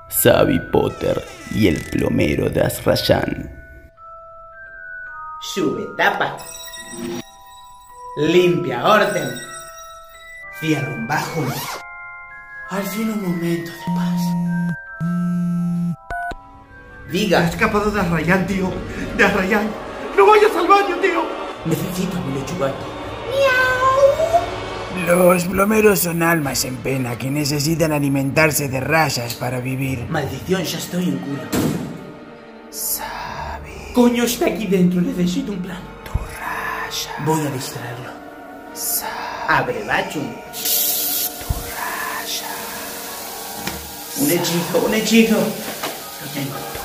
Xavi Potter y el plomero de Azrayan. Sube tapa. Limpia orden. Cierra un bajo. Al fin un momento de paz. Diga. He escapado de Azrayan, tío. De Azrayan. ¡No vayas al baño, tío! Necesito mi lechugato. Los plomeros son almas en pena que necesitan alimentarse de rayas para vivir. Maldición, ya estoy en culo. Sabe. Coño, está aquí dentro. Necesito un plan. Tu raya. Voy a distraerlo. Sabe. Abre, bacho. Tu raya. Un hechizo, un hechizo. Lo tengo.